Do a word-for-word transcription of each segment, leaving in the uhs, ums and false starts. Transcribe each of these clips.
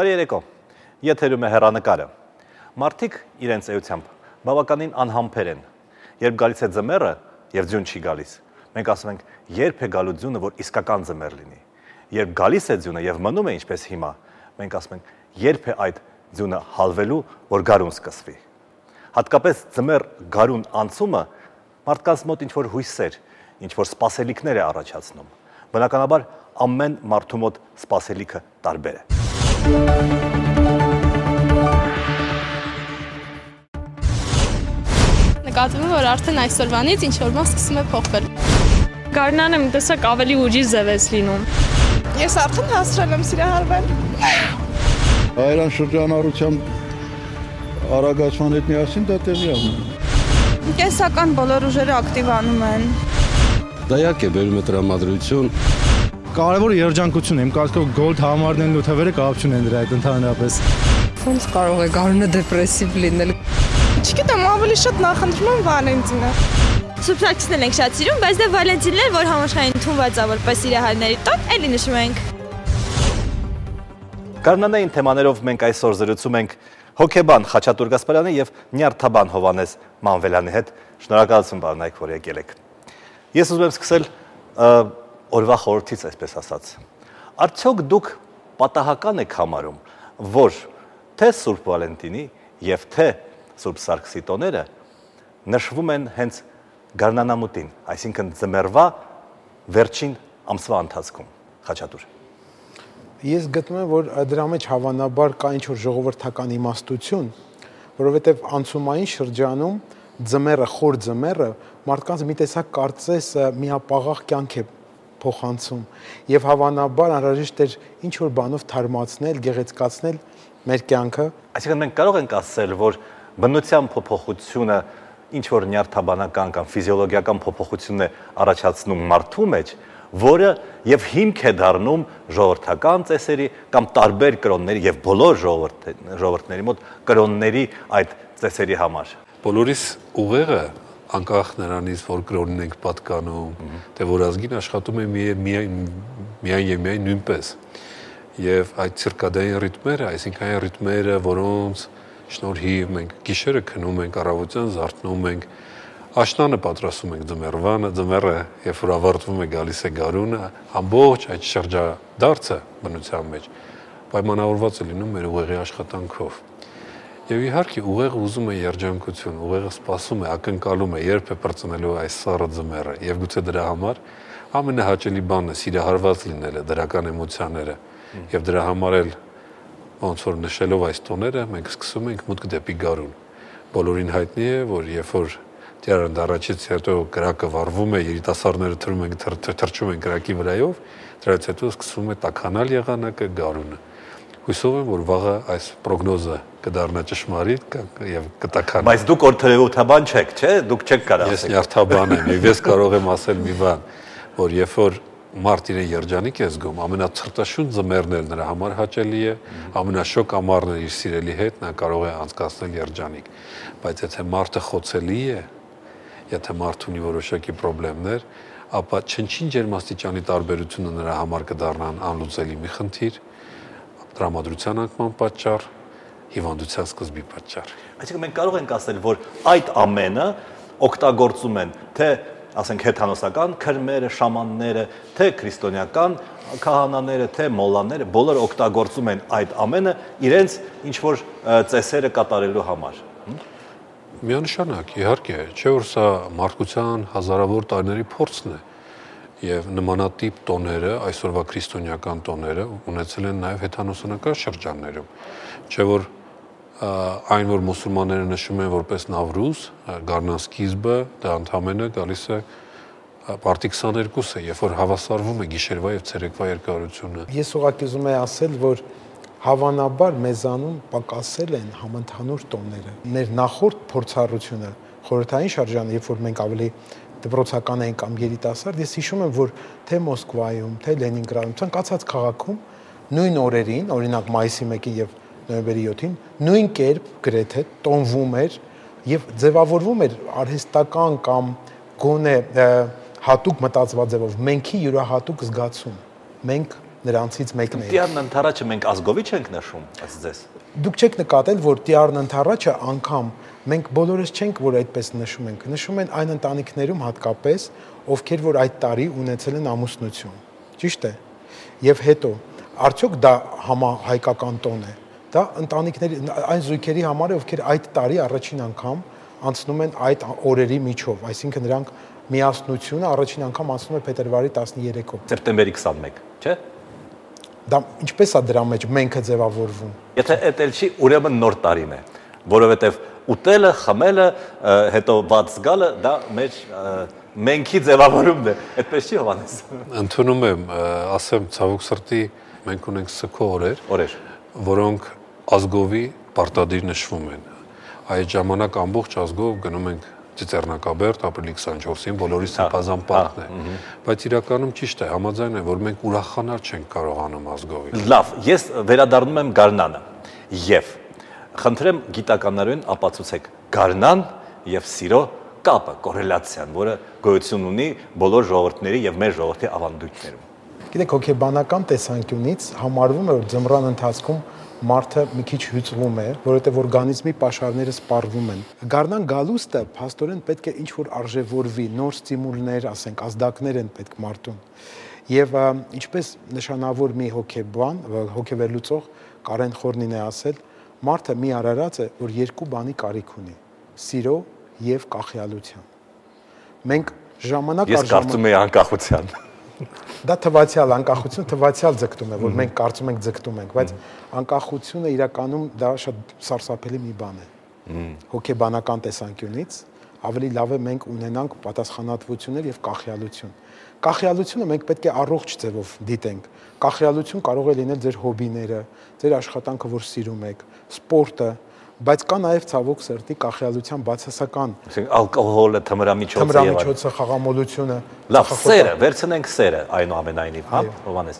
Բարի երեկո, եթերում է հեռանկարը։ Մարդիկ իրենց էությամբ բավականին անհամբեր են, երբ գալիս է ձմեռը և ձյուն չի գալիս, մենք ասում ենք երբ է գալու ձյունը, որ իսկական ձմեռ լինի, երբ գալիս է ձյունը և մնում է ինչպես հիմա, մենք ասում ենք երբ է այդ ձյունը հալվելու, որ գարուն սկսվի։ Հատկապես ձմեռ գարուն անցումը մարդկանց մոտ ինչ-որ հույսեր, ինչ-որ սպասելիքներ է առաջացնում։ Բնականաբար ամեն մարդու մոտ սպասելիքը տարբեր է։ Նկատվում է, որ արդեն այսօրվանից ինչ-որ բան սկսում է փոխվել։ Գարնանը մի տեսակ ավելի ուժի ձևես լինում։ Ես արդեն հասցրել եմ սիրահարվել։ Հայերան շրջանառությամբ արագացման հետ միասին դա տեղի անում։ Կենսական բոլոր ուժերը ակտիվանում են։ Դայակ է բերում է տրամադրություն։ Կարևոր երջանկություն է, իմ կարծիքով գոլդ համարներն ու թվերը կապություն են դրա հետ ընդհանրապես։ Ոնց կարող է գարունը դեպրեսիվ լինել։ Չգիտեմ, ավելի շատ նախընտրում եմ Վալենտինը։ Սուրպրակցնել ենք շատ սիրում, բայց դե Վալենտինն էլ, որ համաշխարհային ընդունված է որպես սիրահարների տոն, էլի նշում ենք։ Գարնանային թեմաներով մենք այսօր զրուցում ենք հոգեբան Խաչատուր Գասպարյանի և նյարդաբան Հովհաննես Մանվելյանի հետ։ Շնորհակալություն, պարոնայք, որ եկել եք։ Ես ուզում եմ սկսել օրվա խորհրդից, այսպես ասած։ Արդյոք դուք պատահական եք համարում, որ թե Սուրբ Վալենտինի և թե Սուրբ Սարգսի տոները նշվում են հենց գարնանամուտին, այսինքն ձմեռվա վերջին ամսվա ընթացքում, Խաչատուր։ Ես գտնում եմ, որ դրա մեջ հավանաբար կա ինչ-որ ժողովրդական իմաստություն, որովհետև անցումային շրջանում ձմեռը, խոր ձմեռը մարդկանց մի տեսակ կարծես միապաղաղ կյանք է փոխանցում եւ հավանաբար անհրաժեշտ էր ինչ-որ բանով թարմացնել, գեղեցկացնել մեր կյանքը։ Այսինքն մենք կարող ենք ասել, որ բնության փոփոխությունը ինչ-որ նյարդաբանական կամ ֆիզիոլոգիական փոփոխություն է առաջացնում մարդու մեջ, որը եւ հիմք է դառնում ժողովրդական ծեսերի կամ տարբեր կրոնների եւ բոլոր ժողովուրդների մոտ կրոնների այդ ծեսերի համար։ Բոլորիս ուղեղը անկախ նրանից, որ կրոնին ենք պատկանում, թե որ ազգին աշխատում է միայն եւ միայն նույնպես։ Եվ այդ ցիրկադային ռիթմերը, այսինքն այն ռիթմերը, որոնց շնորհիվ մենք գիշերը քնում ենք, առավոտյան զարթնում ենք, աշնանը պատրաստում ենք ձմեռվանը, ձմեռը, երբ որ ավարտվում է, գալիս է գարունը, ամբողջ այդ շրջադարձը բնության մեջ պայմանավորված է լինում մեր ուղեղի աշխատանքով։ Եվ իհարկե ուղեղը ուզում է երջանկություն, ուղեղը սպասում է, ակնկալում է, երբ է պրծնելու այս սառը ձմեռը, եւ գուցե դրա համար ամենահաճելի բանն է սիրահարված լինելը, դրական էմոցիաները, եւ դրա համար էլ ոնց որ նշելով այս տոները, մենք սկսում ենք մուտք դեպի գարուն։ Բոլորին հայտնի է, որ երբ որ դեռ առաջից հետո կրակը վառվում է, երիտասարդները թռում են, թռչում են կրակի վրայով, դրանից հետո սկսվում է տաքանալ եղանակը, գարունը։ Հույսով եմ, որ վաղը այս պրոգնոզը կդառնա ճշմարիտ եւ կտաքանա։ Բայց դուք օրթերեւութաբան չեք, չէ՞, դուք չեք կարող ասել։ Ես նյարդաբան եմ, եւ ես կարող եմ ասել մի բան, որ երբ որ մարդ իրեն երջանիկ է զգում, ամենացրտաշուն ձմեռն էլ նրա համար հաճելի է, ամենաշոկ ամառն իր սիրելի հետ նա կարող է անցկացնել երջանիկ։ Բայց եթե մարդը խոցելի է, եթե մարդը ունի որոշակի խնդիրներ, ապա չնչին ջերմաստիճանի տարբերությունը նրա համար կդառնա անլուծելի մի խնդիր, տրամադրության անկման պատճառ, հիվանդության սկզբի պատճառ։ Այսինքն մենք կարող ենք ասել, որ այդ ամենը օգտագործում են թե ասենք հեթանոսական քրմերը, շամանները, թե քրիստոնեական քահանաները, թե մոլլաները, բոլորը օգտագործում են այդ ամենը իրենց ինչ-որ ծեսերը կատարելու համար։ Միանշանակ, իհարկե, չէ՞ որ սա մարդկության հազարավոր տարիների փորձն է, եւ նմանատիպ տոները, այսօրվա քրիստոնեական տոները ունեցել են նաեւ հեթանոսական շրջաններում, չէ՞ որ այն, որ մուսուլմանները նշում են որպես Նավրուզ, գարնան սկիզբը, դա ընդհանրապես գալիս է մարտի քսաներկուսը, երբ որ հավասարվում է գիշերվա եւ ցերեկվա երկարությունը։ Ես ուղղակի ուզում եմ ասել, որ հավանաբար մեզանում պակասել են համընդհանուր տոները։ Մեր նախորդ փորձառությունը խորհրդային շրջանը, երբ որ մենք ավելի դպրոցական էին կամ երիտասարդ, ես հիշում եմ, որ թե Մոսկվայում, թե Լենինգրադում, ցանկացած քաղաքում նույն օրերին, օրինակ մայիսի մեկին եւ նոյեմբերի յոթին, նույն կերպ գրեթե տոնվում էր եւ ձևավորվում էր արհեստական կամ գոնե հատուկ մտածված ձևով մենքի յուրահատուկ զգացում։ Մենք նրանցից մեկն է։ Տիարն ընթառաջը մենք ազգովի չենք նշում, ըստ ձեզ։ Դուք չեք նկատել, որ Տիարն ընթառաջը անգամ մենք բոլորս չենք, որ այդպես նշում ենք։ Նշում են այն ընտանիքներում հատկապես, ովքեր որ այդ տարի ունեցել են ամուսնություն։ Ճիշտ է։ Եվ հետո արդյոք դա համահայկական տոն է։ Դա ընտանիքների այն զույգերի համար է, ովքեր այդ տարի առաջին անգամ անցնում են այդ օրերի միջով, այսինքն նրանք միասնությունը առաջին անգամ անցնում է փետրվարի տասներեքով։ Սեպտեմբերի քսանմեկ, չէ՞։ Դա ինչպես է դրա մեջ մենքը ձևավորվում։ Եթե էտել չի, ուրեմն նոր տարին է, որովհետև ուտելը, խմելը, հետո բաց գալը դա մեր մենքի ձևավորումն է։ Այդպես չի Հովհաննես։ Ընդունում եմ, ասեմ ցավոք սրտի, մենք ունենք սքո օրեր, օրեր, որոնք ազգովի պարտադիր նշվում են։ Այդ ժամանակ ամբողջ ազգով գնում ենք Ծիծեռնակաբերդ ապրիլի քսանչորսին բոլորի սեփազան պարտն է։ Բայց իրականում ճիշտ է, համաձայն եմ, որ մենք ուրախանալ չենք կարողանում ազգովի։ Լավ, ես վերադառնում եմ Գարնանը եւ խնդրեմ գիտականորեն ապացուցեք Գարնան եւ սիրո կապը, կորելացիան, որը գոյություն ունի բոլոր ժողովուրդների եւ մեր ժողովրդի ավանդույթներում։ Գիտեք, հոգեբանական տեսանկյունից համարվում է, որ ձմռան ընթացքում մարդը մի քիչ հյուծվում է, որովհետև օրգանիզմի պաշարները սպառվում են։ Գարնան գալուստը փաստորեն պետք է ինչ-որ արժևորվի, նոր ստիմուլներ, ասենք, ազդակներ են պետք մարդուն։ Եվ ինչպես նշանավոր մի հոգեբան, հոգեվերլուծող Կարեն Խորնին է ասել, մարդը մի արարած է, որ երկու բանի կարիք ունի՝ սիրո եւ կախյալության։ Մենք ժամանակ առ ժամանակ… Ես կարծում եմ անկախության։ Դա թվացial անկախություն թվացial ձգտում է, որ մենք կարծում ենք ձգտում ենք, բայց անկախությունը իրականում դա շատ սարսափելի մի բան է։ Հոգեբանական տեսանկյունից ավելի լավ է մենք ունենանք պատասխանատվություններ եւ կախյալություն։ Կախյալությունը մենք պետք է առողջ ձևով դիտենք։ Կախյալություն կարող է լինել ձեր հոբիները, ձեր աշխատանքը, որ սիրում եք, սպորտը, բայց կա նաև ցավոք սրտի կախյալության բացասական, այսինքն ալկոհոլը, թմրամիջոցը եւ այլն։ Թմրամիջոցը, խաղամոլությունը։ Լավ, սերը, վերցնենք սերը, այնուամենայնիվ, հա, Հովհաննես։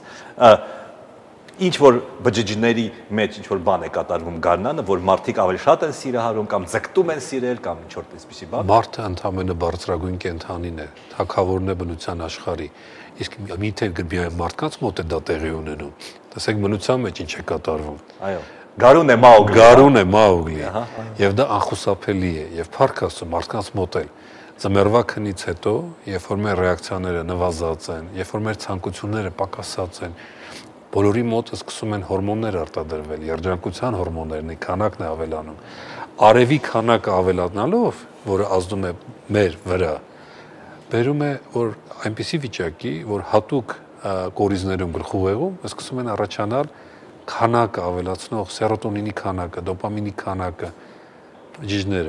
Ինչ որ բջիջների մեջ ինչ որ բան է կատարվում Գարնանը, որ մարդիկ ավելի շատ են սիրահարում կամ ձգտում են սիրել կամ ինչ որ այսպիսի բան։ Մարդը ընդհանրապես բարձրագույն կենթանին է, թագավորն է բնության աշխարհի։ Իսկ միթե մարդկանց մոտ է դա տեղի ունենում։ Տեսեք բնության մեջ ինչ է կատարվում։ Այո։ Գարուն է Մաուգլի։ Գարուն է Մաուգլի։ Եվ դա անխուսափելի է, եւ փառք Աստծո մարդկանց մոտ էլ ձմեռվա քնից հետո, երբ որ մեր ռեակցիաները նվազած են, երբ որ մեր ցանկությունները պակասած են, բոլորի մոտ սկսում են հորմոններ արտադրվել, երջանկության հորմոններն է, քանակն է ավելանում։ Արևի քանակը ավելանալով, որը ազդում է մեր վրա, բերում է, որ այնպիսի վիճակի, որ հատուկ կորիզներում գլխուղեղում սկսում են առաջանալ քանակը ավելացնող սերոտոնինի քանակը, դոպամինի քանակը, բջիջները։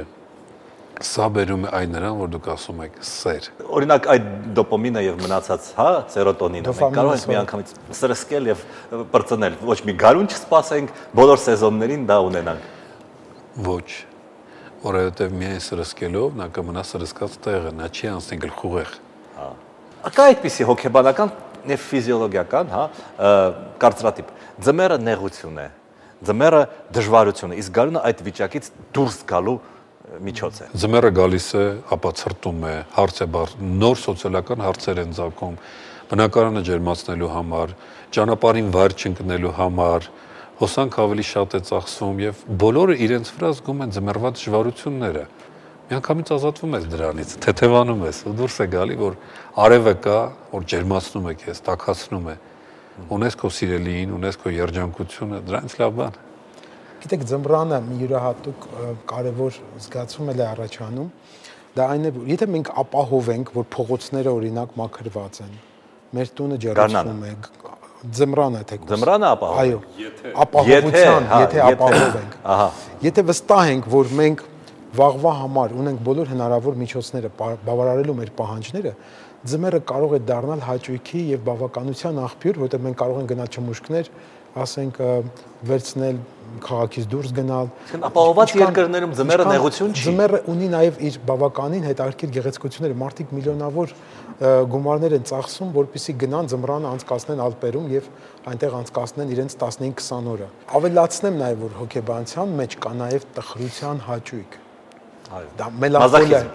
Սա բերում է այն նրան, որ դուք ասում եք սեր։ Օրինակ այդ դոպամինը եւ մնացած, հա, սերոտոնինը մենք կարող ենք միանգամից սրսկել եւ բրծնել։ Ոչ մի գարուն չսպասենք, բոլոր սեզոններին դա ունենանք։ Ոչ, որովհետեւ միայն սրսկելով նա կմնա սրսկած տեղը, նա չի անցնի գլխուղեղ։ Հա։ Ակա այդպիսի հոգեբանական եւ ֆիզիոլոգիական, հա, կարծրատիպ։ Ձմեռը նեղություն է, ձմեռը դժվարություն է, իսկ գարունը այդ վիճակից դուրս գալու միջոց է։ Ձմեռը գալիս է, ապա ցրտում է, հարց է բար, նոր սոցիալական հարցեր են ծագում, բնակարանը ջերմացնելու համար, ճանապարհին վայր չընկնելու համար, հոսանք ավելի շատ է ծախսվում եւ բոլորը իրենց վրա զգում են ձմեռվա դժվարությունները։ Միանգամից ազատվում ես դրանից, թեթևանում ես, ու դուրս է գալի, որ արևը կա, որ ջերմացնում է քեզ, տաքացնում է։ Ունես քո սիրելիին, ունես քո երջանկությունը, դրանից լավ բան։ Գիտեք, ձմռանը մի յուրահատուկ կարևոր զգացում է առաջանում, դա այն է, որ եթե մենք ապահովենք, որ փողոցները օրինակ մաքրված են, մեր տունը ջերմացնում է, ձմռանը թեկուզ։ Ձմռանը ապահով։ Այո, ապահովության, եթե ապահովենք։ Ահա։ Եթե վստահ ենք, որ մենք վաղվա համար ունենք բոլոր հնարավոր միջոցները բավարարելու մեր պահանջները, ձմեռը կարող է դառնալ հաճույքի եւ բավականության աղբյուր, որտեղ մենք կարող ենք գնալ չմուշկներ, ասենք վերցնել քաղաքից դուրս գնալ։ Ապահովված երկրներում ձմեռը նեղություն չի։ Ձմեռը ունի նաեւ իր բավականին հետաքրքիր գեղեցկությունները, մարդիկ միլիոնավոր գումարներ են ծախսում, որպեսզի գնան ձմռանը անցկացնեն Ալպերում եւ այնտեղ անցկացնեն իրենց տասնհինգ քսան օրը։ Ավելացնեմ նաեւ, որ հոգեբանության մեջ կա նաեւ տխրության հաճույք։ Դա մելանխոլիա,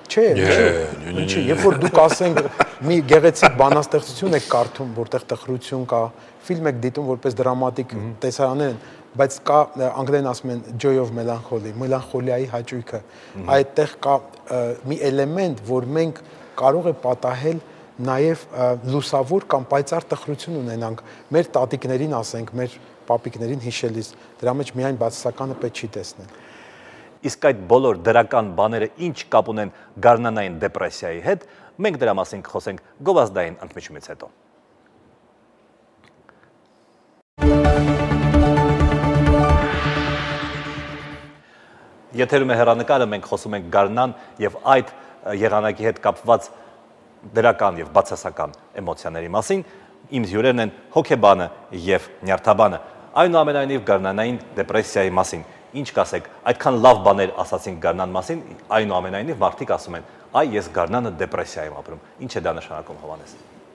Չէ, չէ, երբ որ դուք ասենք մի գեղեցիկ բանաստեղծություն եք կարդում, որտեղ տխրություն կա, ֆիլմ եք դիտում որպես դրամատիկ տեսարաններ են, բայց կա անգլերեն ասում են joy of melancholy, մելանխոլիայի հաճույքը, այդտեղ կա մի էլեմենտ, որ մենք կարող է պատահել նաև լուսավոր կամ պայծառ տխրություն ունենանք մեր տատիկներին, ասենք, մեր պապիկներին հիշելիս, դրա մեջ միայն բացասականը պետք չի տեսնել։ Իսկ այդ բոլոր դրական բաները ինչ կապ ունեն գարնանային դեպրեսիայի հետ, մենք դրա մասին կխոսենք գովազդային ընդմիջումից հետո։ Եթերում է հեռանկարը, մենք խոսում ենք գարնան եւ այդ եղանակի հետ կապված դրական եւ բացասական էմոցիաների մասին։ Իմ հյուրերն են հոգեբանը եւ նյարդաբանը։ Այնուամենայնիվ գարնանային դեպրեսիայի մասին ինչ կասեք, այդքան լավ բաներ ասացինք գարնան մասին, այնուամենայնիվ մարդիկ ասում են, այ ես գարնանը դեպրեսիա եմ ապրում։ Ինչ է դա նշանակում, Հովհաննես։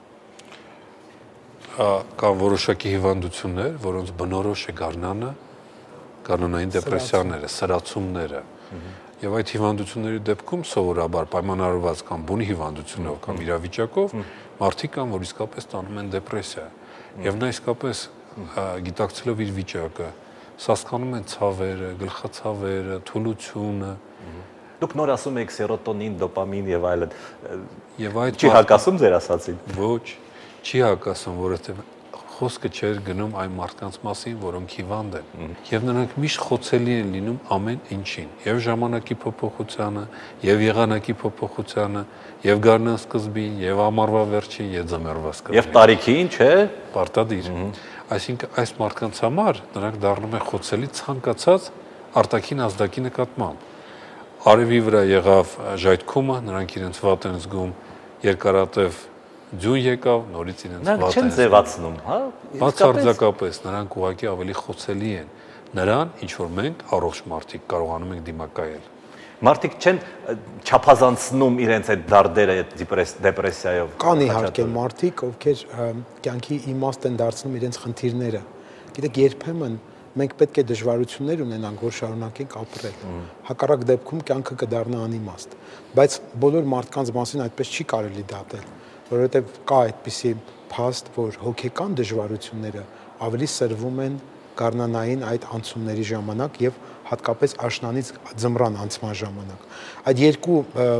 Կան որոշակի հիվանդություններ, որոնց բնորոշ է գարնանը, գարնանային դեպրեսիաները, սրացումները։ Եվ այդ հիվանդությունների դեպքում սովորաբար պայմանավորված կամ բունի հիվանդությունով կամ իրավիճակով մարդիկ կան, որ իսկապես տանում են դեպրեսիա։ Եվ նա իսկապես գիտակցելով իր վիճակը սասկանում են ցավերը, գլխացավերը, թուլությունը։ Դուք նոր ասում եք սերոտոնին, դոպամին եւ այլն։ Եւ այդ չի հակասում ձեր ասածին։ Ոչ, չի հակասում, որովհետեւ խոսքը չէր գնում այն մարդկանց մասին, որոնք հիվանդ են, եւ նրանք միշտ խոցելի են լինում ամեն ինչին, եւ ժամանակի փոփոխությանը, եւ եղանակի փոփոխությանը, եւ գարնան սկզբին, եւ ամառվա վերջին, եւ ձմեռվա սկզբին։ Եվ տարիքին, չէ, պարտադիր։ Այսինքն այս մարդկանց համար նրանք դառնում են խոցելի ցանկացած արտաքին ազդակի նկատմամբ։ Արևի վրա եղավ ժայթքումը, նրանք իրենց վատ են զգում, երկարատև ձյուն եկավ, նորից իրենց վատ են զգում։ Նրանք չեն ձևացնում, հա։ Բացարձակապես նրանք ուղղակի ավելի խոցելի են նրան, ինչ որ մենք առողջ մարդիկ կարողանում ենք դիմակայել։ Մարդիկ չեն չափազանցնում իրենց այդ դարդերը դեպրեսիայով։ Կան իհարկե մարդիկ, ովքեր կյանքի իմաստ են դարձնում իրենց խնդիրները։ Գիտեք, երբեմն մենք պետք է դժվարություններ ունենանք, որ շարունակենք ապրել։ Հակառակ դեպքում կյանքը կդառնա անիմաստ։ Բայց բոլոր մարդկանց մասին այդպես չի կարելի դատել, որովհետև կա այդպիսի փաստ, որ հոգեկան դժվարությունները ավելի սրվում են գարնանային այդ անցումների ժամանակ եւ հատկապես աշնանից ձմռան անցման ժամանակ։ Այդ երկու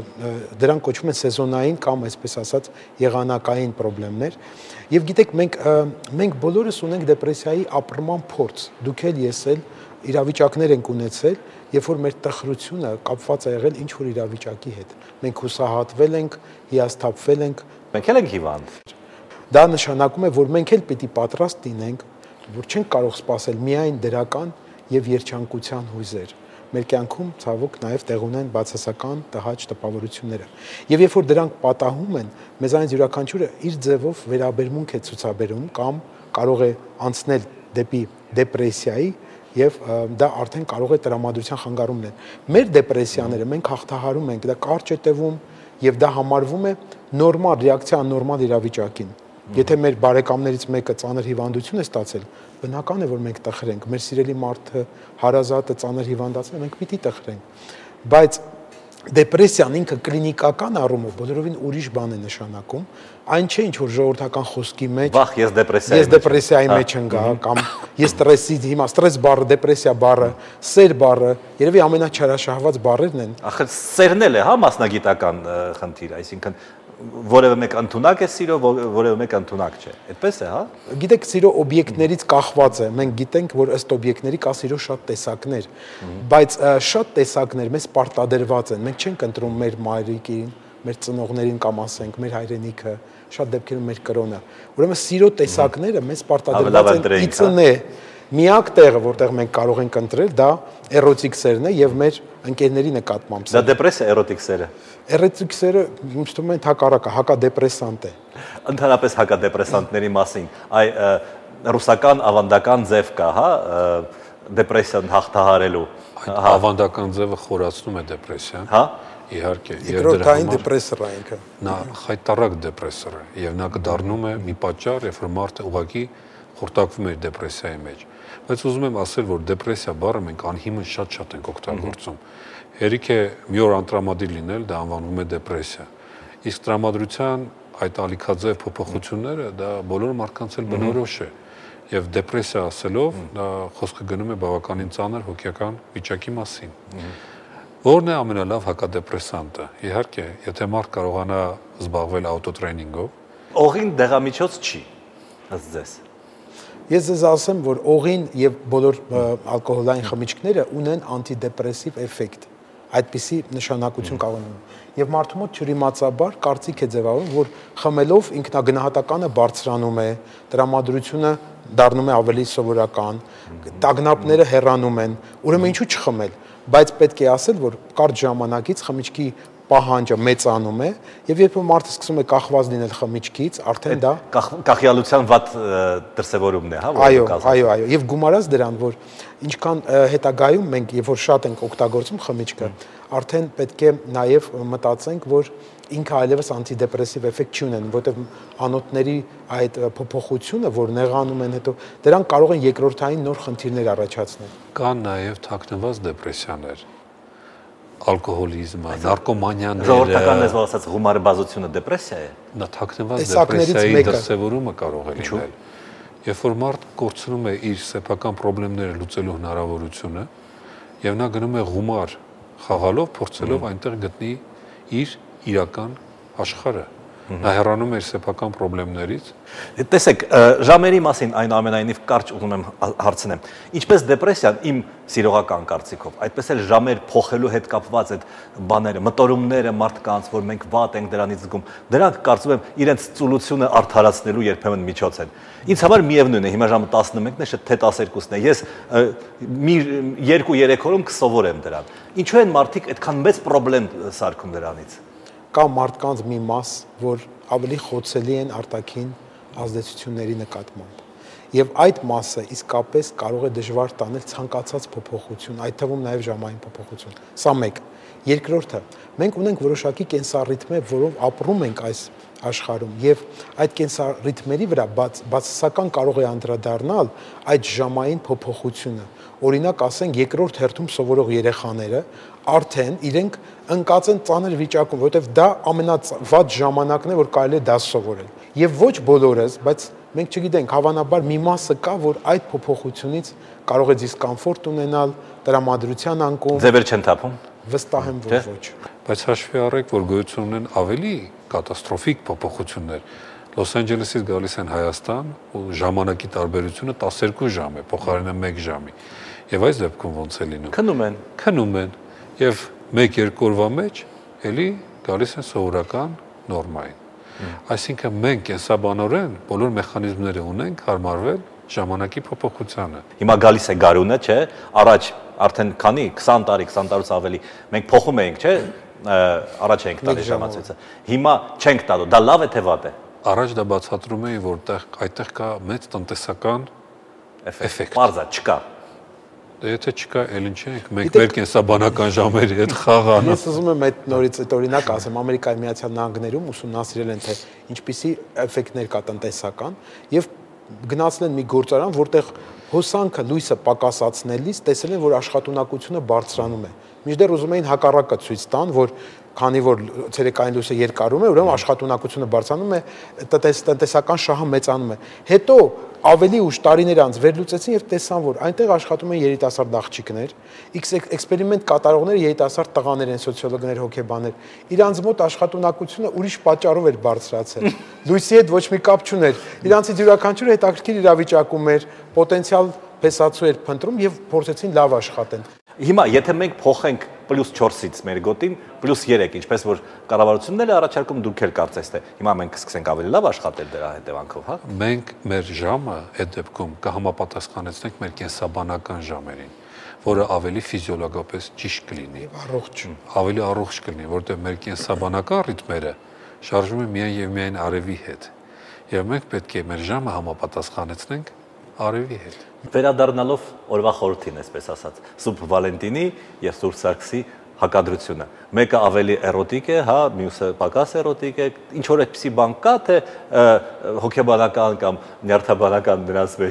դրանք կոչվում են սեզոնային կամ այսպես ասած եղանակային խնդիրներ։ Եվ գիտեք, մենք մենք բոլորս ունենք դեպրեսիայի ապրման փորձ։ Դուք էլ ես էլ իրավիճակներ ենք ունեցել, երբ որ մեր տխրությունը կապված է եղել ինչ որ իրավիճակի հետ։ Մենք հուսահատվել ենք, հիասթափվել ենք, մենք էլ ենք հիվանդ։ Դա նշանակում է, որ մենք էլ պիտի պատրաստ լինենք, որ չենք կարող սпасել միայն դրական եւ երջանկության հույզեր։ Մեր կյանքում ցավոք նաեւ տեղ ունեն բացասական տհաճ տպավորությունները։ Եվ երբ որ դրանք պատահում են, մեզանից յուրաքանչյուրը իր ձևով վերաբերմունք է ցուցաբերում կամ կարող է անցնել դեպի դեպրեսիայի եւ դա արդեն կարող է տրամադրության խանգարում լինել։ Մեր դեպրեսիաները մենք հաղթահարում ենք, դա կարճ է տևում եւ դա համարվում է նորմալ ռեակցիա աննորմալ իրավիճակին։ Եթե մեր բարեկամներից մեկը ծանր հիվանդություն է ստացել, բնական է, որ մենք տխրենք, մեր սիրելի մարդը, հարազատը ծանր հիվանդացել, մենք պիտի տխրենք։ Բայց դեպրեսիան ինքը կլինիկական առումով բոլորովին ուրիշ բան է նշանակում, այն չէ ինչ որ ժողովրդական խոսքի մեջ վախ ես դեպրեսիայի ես դեպրեսիայի մեջ ընկա կամ ես ստրեսի հիմա ստրես բառը, դեպրեսիա բառը, սեր բառը, երևի ամենաչարաշահված բառերն են։ Ախր սերն էլ է, հա, մասնագիտական խնդիր, այսինքն որևէ մեկ ընդունակ է սիրո, որևէ մեկ ընդունակ չէ։ Այդպես է, հա։ Գիտեք, սիրո օբյեկտներից կախված է։ Մենք գիտենք, որ ըստ օբյեկտների կա սիրո շատ տեսակներ, բայց շատ տեսակներ մեզ պարտադրված են։ Մենք չենք ընտրում մեր մայրիկին, մեր ծնողներին կամ ասենք մեր հայրենիքը, շատ դեպքերում մեր կրոնը։ Ուրեմն սիրո տեսակները մեզ պարտադրված են իցնե։ Միակ տեղը, որտեղ մենք կարող ենք ընտրել, դա էրոտիկ սերն է եւ մեր ընկերների նկատմամբ։ Դա դեպրեսիա էրոտիկ սերը։ Էրոտիկ սերը ինձ թվում է հակառակը, հակադեպրեսանտ է։ Ընդհանրապես հակադեպրեսանտների մասին, այ ռուսական ավանդական ձև կա, հա, դեպրեսիան հաղթահարելու։ Ավանդական ձևը խորացնում է դեպրեսիան։ Հա։ Իհարկե, երկրորդային դեպրեսոր է ինքը։ Նա խայտարակ դեպրեսոր է եւ նա կդառնում է մի պատճառ, երբ որ մարդը ուղղակի խորտակվում է դեպրեսիայի մեջ։ Բայց ուզում եմ ասել, որ դեպրեսիա բառը մենք անհիմն շատ-շատ ենք օգտագործում։ Հերիք է մի օր անտրամադիր լինել, դա անվանվում է դեպրեսիա։ Իսկ տրամադրության այդ ալիքաձև փոփոխությունները դա բոլոր մարդկանց էլ բնորոշ է։ Եվ դեպրեսիա ասելով դա խոսքը գնում է բավականին ծանր հոգեկան վիճակի մասին։ Որն է ամենալավ հակադեպրեսանտը։ Իհարկե, եթե մարդ կարողանա զբաղվել ավտոտրեյնինգով, օղին դեղամիջոց չի, ըստ ձեզ։ Ես ձեզ ասեմ, որ օղին եւ բոլոր ալկոհոլային խմիչքները ունեն անտիդեպրեսիվ էֆեկտ։ Այդպիսի նշանակություն կարող ունեն։ Եվ մարդու մոտ չրիմացաբար կարծիք է ձևավորվում, որ խմելով ինքնագնահատականը բարձրանում է, տրամադրությունը դառնում է ավելի սովորական, տագնապները հեռանում են, ուրեմն ինչու չխմել, բայց պետք է ասել, որ կարճ ժամանակից խմիչքի պահանջը մեծանում է, եւ երբ մարդը սկսում է կախված լինել խմիչքից, արդեն դա կախյալության վատ դրսևորումն է, հա, այո, այո, այո, եւ գումարած դրան, որ ինչքան հետագայում մենք երբ որ շատ ենք օգտագործում խմիչքը, արդեն պետք է նաեւ մտածենք, որ ինքը այլևս անտիդեպրեսիվ էֆեկտ չի ունեն, որտեղ անոթների այդ փոփոխությունը, որ նեղանում են հետո, դրանք կարող են երկրորդային նոր խնդիրներ առաջացնել։ Կան նաեւ թաքնված դեպրեսիաներ, ալկոհոլիզմը, նարկոմանիաները։ Ժողովրդական լեզվով ասած գումարբազությունը դեպրեսիա է։ Նա թաքնված դեպրեսիայի դրսևորումը կարող է լինել։ Երբ որ մարդ կորցնում է իր սեփական խնդիրները լուծելու հնարավորությունը, եւ նա գնում է գումար խաղալով, փորձելով այնտեղ գտնի իր իրական աշխարհը։ Նա հեռանում է իր սեփական խնդիրներից։ Տեսեք, ժամերի մասին այնուամենայնիվ կարճ ուզում եմ հարցնեմ։ Ինչպես դեպրեսիան իմ սիրողական կարծիքով, այդպես էլ ժամեր փոխելու հետ կապված այդ բաները, մտորումները մարդկանց, որ մենք վատ ենք դրանից զգում, դրանք կարծում եմ իրենց ծուլությունը արդարացնելու երբեմն միջոց են։ Ինձ համար միևնույն է, հիմա ժամը տասնմեկն է, թե տասներկուսն է։ Ես մի երկու-երեք օրում կսովորեմ դրան։ Ինչու են մարդիկ այդքան մեծ խնդրեմ սարքում դրանից։ Կա մարդկանց մի մաս, որ ավելի խոցելի են արտաքին ազդեցությունների նկատմամբ։ Եվ այդ մասը իսկապես կարող է դժվար տանել ցանկացած փոփոխություն, այդ թվում նաև ժամային փոփոխություն։ Սա մեկ։ Երկրորդը, մենք ունենք որոշակի կենսառիթմեր, որով ապրում ենք այս աշխարհում, եւ այդ կենսառիթմերի վրա բացասական կարող է անդրադառնալ այդ ժամային փոփոխությունը։ Օրինակ, ասենք, երկրորդ հերթում սովորող երեխաները արդեն իրենք ընկած են ծանր վիճակում, որովհետև դա ամենավատ ժամանակն է, որ կարելի է դաս սովորել։ Եվ ոչ բոլորս, բայց մենք չգիտենք, հավանաբար մի մասը կա, որ այդ փոփոխությունից կարող է դիսկոմֆորտ ունենալ, տրամադրության անկում։ Ձևեր չեն թափում։ Վստահ եմ, որ ոչ։ Բայց հաշվի առեք, որ գոյություն ունեն ավելի կատաստրոֆիկ փոփոխություններ։ Լոս Անջելեսից գալիս են Հայաստան, ու ժամանակի տարբերությունը տասներկու ժամ է, փոխարենը մեկ ժամի։ Եվ այս դեպքում ոնց է լինում։ Քնում են, քնում են, եւ մեկ-երկու օրվա մեջ էլի գալիս են սովորական նորմային։ Այսինքն մենք կենսաբանորեն բոլոր մեխանիզմները ունենք հարմարվել ժամանակի փոփոխությանը։ Հիմա գալիս է գարունը, չէ՞, առաջ արդեն քանի քսան տարի, քսան տարուց ավելի մենք փոխում էինք, չէ՞, առաջ էինք տալի ժամացույցը։ Հիմա չենք տալու, դա լավ է թե վատ է։ Առաջ դա բացատրում էին, որտեղ այդտեղ կա մեծ տնտեսական էֆեկտ։ Պարզա չկա։ Եթե չկա, էլ ինչ ենք, մենք մեր կենսաբանական ժամերի հետ խաղան։ Ես ուզում եմ այդ նորից այդ օրինակ ասեմ, Ամերիկայի Միացյալ Նահանգներում ուսումնասիրել են, թե ինչպիսի էֆեկտներ կա տնտեսական, եւ գնացել են մի գործարան, որտեղ հոսանքը լույսը պակասացնելիս տեսել են, որ աշխատունակությունը բարձրանում է։ Մինչդեռ ուզում էին հակառակը ցույց տան, որ քանի որ ցերեկային լույսը երկարում է, ուրեմն աշխատունակությունը բարձրանում է, տնտեսական շահը մեծանում է։ Հետո ավելի ուշ տարիներ անց վերլուծեցին եւ տեսան, որ այնտեղ աշխատում են երիտասարդ աղջիկներ, էքսպերիմենտ կատարողները երիտասարդ տղաներ են, սոցիոլոգներ, հոգեբաններ։ Իրանց մոտ աշխատունակությունը ուրիշ պատճառով էր բարձրացել։ Լույսի հետ ոչ մի կապ չուներ։ Իրանցից յուրաքանչյուրը հետաքրքիր իրավիճակում էր, պոտենցիալ փեսացու էր փնտրում եւ փորձեցին լավ աշխատեն։ Հիմա եթե մենք փոխենք պլյուս չորսից մեր գոտին պլյուս երեք, ինչպես որ կառավարությունները առաջարկում, դուք էլ կարծես թե հիմա մենք կսկսենք ավելի լավ աշխատել դրա հետևանքով, հա։ Մենք մեր ժամը այդ դեպքում կհամապատասխանեցնենք մեր կենսաբանական ժամերին, որը ավելի ֆիզիոլոգիապես ճիշտ կլինի, առողջ, ավելի առողջ կլինի, որտեղ մեր կենսաբանական ռիթմերը շարժվում են միայն եւ միայն արևի հետ։ Եվ մենք պետք է մեր ժամը համապատասխանեցնենք արևի հետ։ Վերադառնալով օրվա խորհրդին, այսպես ասած, Սուրբ Վալենտինի եւ Սուրբ Սարգսի հակադրությունը։ Մեկը ավելի էրոտիկ է, հա, մյուսը պակաս էրոտիկ է։ Ինչ որ այդպիսի բան կա, թե հոգեբանական կամ նյարդաբանական նրանց մեջ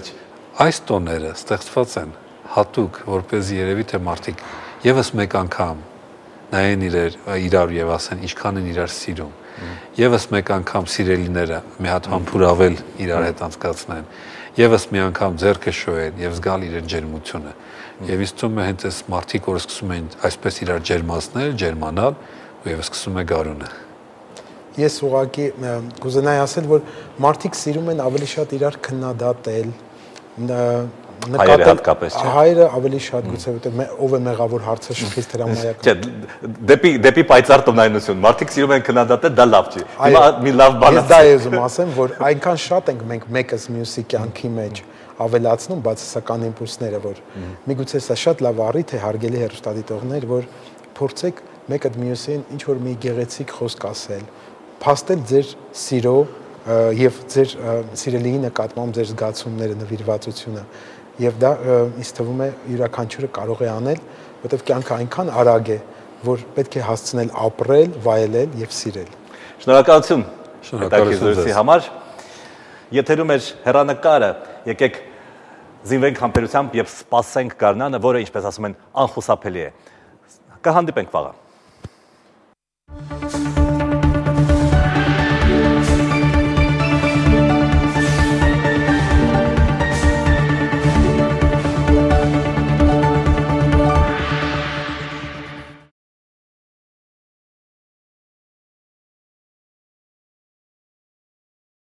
Այս տոները ստեղծված են հատուկ, որպեսզի երևի թե մարդիկ եւս մեկ անգամ նայեն իրար իրար եւ ասեն ինչքան են իրար սիրում։ Եվս մեկ անգամ սիրելիները մի հատ համբուրավել իրար հետ անցկացնեն, եւս մի անգամ ձեռքը շոյեն եւ զգալ իրեն ջերմությունը։ Եվ ինձ թվում է հենց այս մարդիկ, որ սկսում են այսպես իրար ջերմացնել, ջերմանալ, ու եւս սկսում է գարունը։ Ես ուղղակի կուզենայի ասել, որ մարդիկ սիրում են ավելի շատ իրար քննադատել, հայերը հատկապես, չէ՞։ Հայերը ավելի շատ գուցե որտեղ ով է մեղավոր հարցը շփից դրամայական։ Չէ, դեպի դեպի պայծառ տնայնություն։ Մարդիկ սիրում են քննադատել, դա լավ չի։ Հիմա մի լավ բան է։ Ես դա եմ ասեմ, որ այնքան շատ ենք մենք մեկս մյուսի կյանքի մեջ ավելացնում բացասական իմպուլսները, որ միգուցե սա շատ լավ առիթ է հարգելի հեռուստադիտողներ, որ փորձեք մեկը մյուսին ինչ որ մի գեղեցիկ խոսք ասել, փաստել ձեր սիրո եւ ձեր սիրելիի նկատմամբ ձեր զգացումները, նվիրվածությունը։ Եվ դա ինձ թվում է յուրաքանչյուրը կարող է անել, որտեղ կյանքը այնքան արագ է, որ պետք է հասցնել ապրել, վայելել եւ սիրել։ Շնորհակալություն։ Շնորհակալություն համար։ Եթերում է հեռանկարը, եկեք զինվենք համբերությամբ եւ սպասենք գարնանը, որը ինչպես ասում են անխուսափելի է։ Կհանդիպենք վաղը։